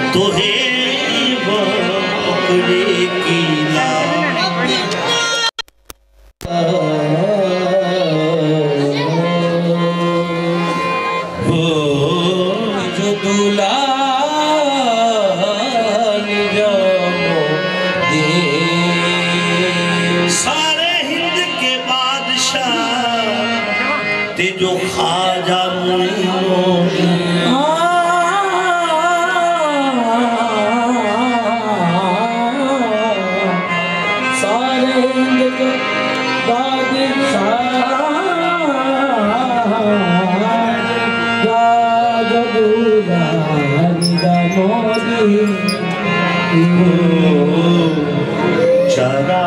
तो है पकड़े की जो दूल्हा सारे हिंद के बादशाह ते जो खाजा सारे हिंद के बादशाह चरा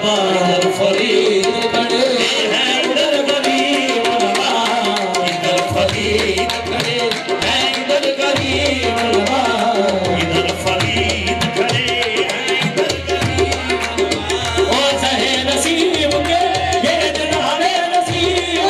बाबा इधर फरीद खड़े हैं इधर गरीब नवाज इधर फरीद खड़े हैं इधर गरीब नवाज इधर फरीद खड़े हैं इधर गरीब नवाज ओ चाहे नसीब के ये दिन हमें नसीब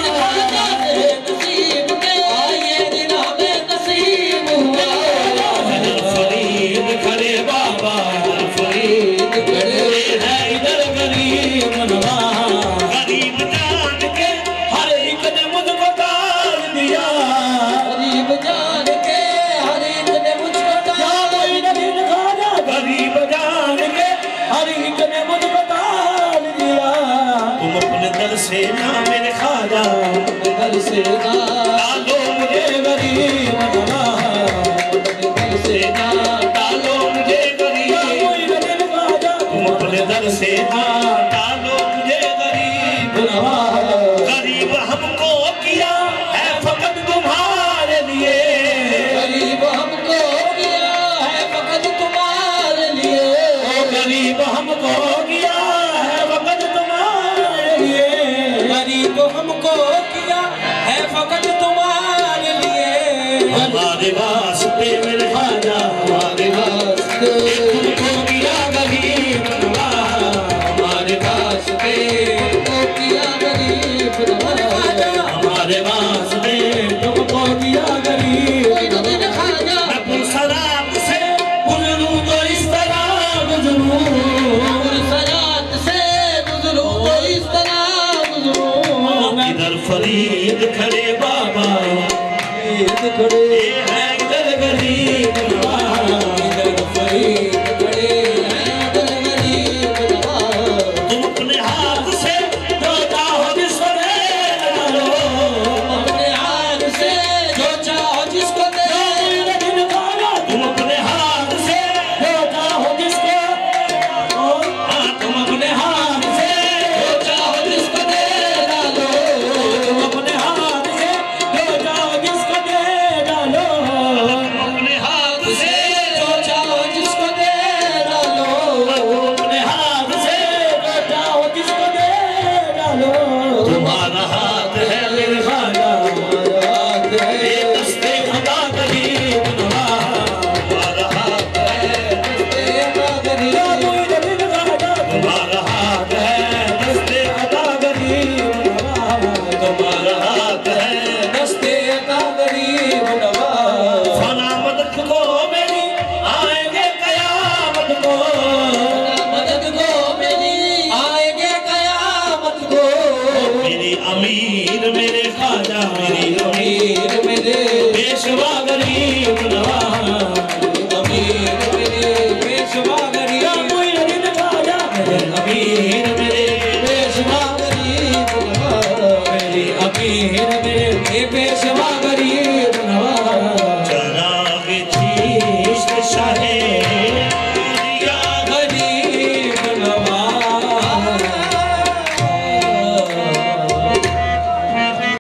नसीब के ये दिन हमें नसीब हुआ इधर फरीद खड़े बाबा इधर फरीद खड़े हैं इधर गरीब नवाज गरीब जान के हर एक ने मुझको तार दिया गरीब जान के हर एक ने मुझको तार दिया गरीब जान के हर एक ने मुझको तार दिया तुम अपने दर से ना मेरे खाजा दर से ना डालो मुझे गरीब नवाज दर से ना डालो मुझे गरीब तुम अपने दर से ना डालो मुझे गरीब नवाज गरीब हमको किया है फकत तुम्हारे लिए गरीब हमको किया है फकत तुम्हारे लिए गरीब हमको किया है फकत तुम्हारे लिए गरीब हमको किया है फकत तुम्हारे लिए हमारे वास्ते मेरे खाजा हमारे वास्ते तुमको किया गरीब नवाज हमारे वास्ते तुमको किया गरीब नवाज हमारे वास्ते तुमको किया गरीब नवाज मैं पुरसरात से गुजरूं तो इस तरह गुजरूं पुरसरात से गुजरूं तो इस तरह गुजरूं इधर फरीद खड़े बाबा फरीद खड़े हैं